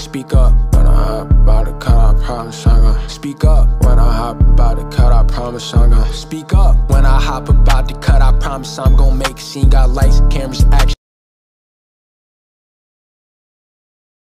Speak up when I hop about to cut, I promise I'm gonna speak up when I hop about to cut, I promise I'm gonna speak up when I hop about to cut, I promise I'm gonna make a scene. Got lights, cameras,